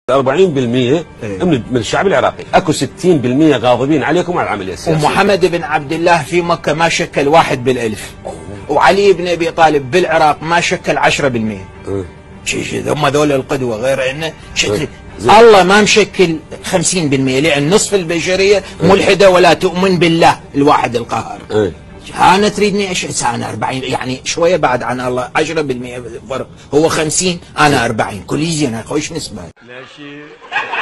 40% من الشعب العراقي، اكو 60% غاضبين عليكم على العمليه السياسيه. ومحمد بن عبد الله في مكه ما شكل 1 بالألف، وعلي بن ابي طالب بالعراق ما شكل 10%. هم ذول القدوه، غير انه الله ما مشكل 50%، لان نصف البشريه ملحده ولا تؤمن بالله الواحد القهار. انا تريدني ايش؟ انا 40 يعني شويه بعد عن الله، 10% فرق، هو 50 انا 40، كل زين خوش نسبه.